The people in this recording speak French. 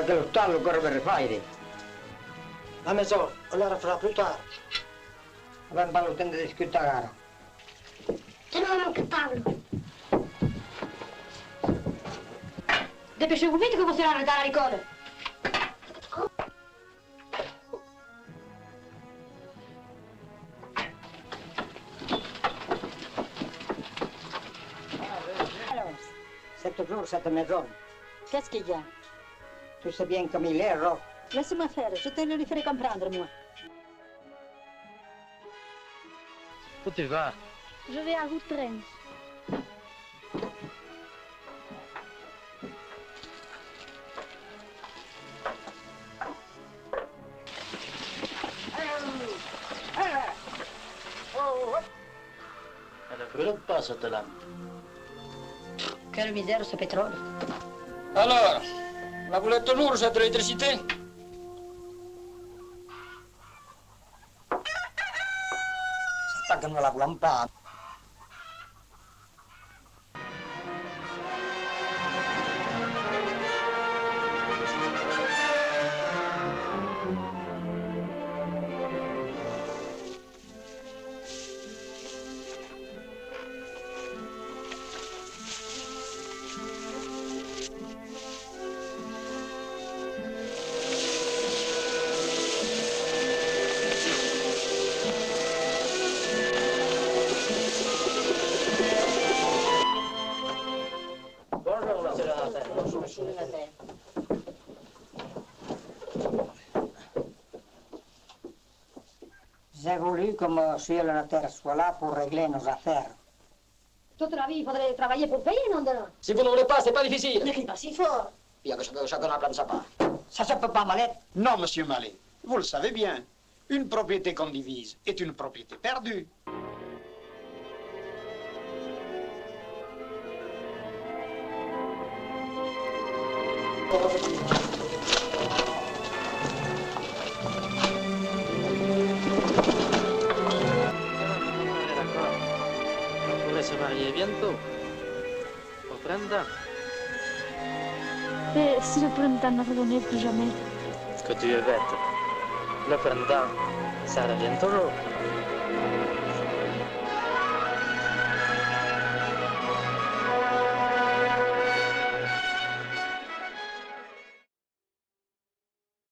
que le stallo ancora per fare. La maison, on la refera plus tard. Abbiamo pas le temps de discuter ara. Tu non manques table. Dépêchez-vous vite que vous serez en retard à l'école. C'est toujours cette maison. Qu'est-ce qu'il y a? Tu sais bien comme il est, Roch. Laisse-moi faire, je te le ferai comprendre, moi. Où tu vas? Je vais à Routren. Elle ne brûle pas cette lampe. Quelle misère ce pétrole. Alors, la voulez toujours cette électricité? C'est pas que nous la voulons pas. J'ai voulu que monsieur le notaire soit là pour régler nos affaires. Toute la vie, il faudrait travailler pour payer, non, dedans? Si vous ne voulez pas, c'est pas difficile. Ne crie pas si fort. Bien que chacun en prenne sa part. Ça se peut pas, Mallette. Non, monsieur Mallet, vous le savez bien. Une propriété qu'on divise est une propriété perdue. On pourrait se marier bientôt. Au printemps. Et si le printemps ne revenait plus jamais? Que tu es bête. Le printemps, ça revient toujours.